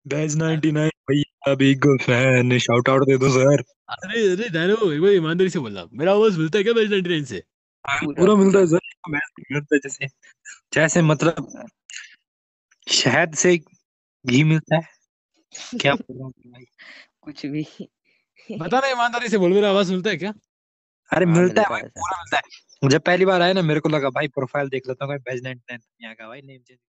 बैज 99 भैया big fan, shout out दे दो सर। अरे अरे नैनो, एक बार ईमानदारी से बोलना, मेरा आवाज मिलता है क्या बेज 99 से? पूरा मिलता है सर, मिलता है जैसे जैसे मतलब शहद से घी मिलता है, क्या बोल रहा हूँ भाई। कुछ भी। बता ना ईमानदारी से बोल, मेरा आवाज मिलता है क्या? अरे हाँ मिलता है मिलता भाई, है सर। पूरा मिलता है। जब पहली बार आया ना, मेरे को लगा भाई प्रोफाइल देख लेता हूँ, बैज 99 यहाँ का भाई नेम चेंज